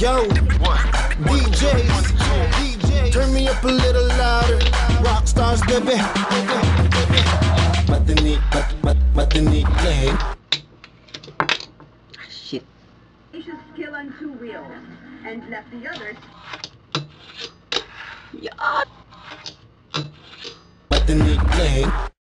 Yo, DJs, turn me up a little louder. Rock stars, baby. Matinik, play. Shit. Skill on 2 wheels and left the others. Yeah. Matinik, play.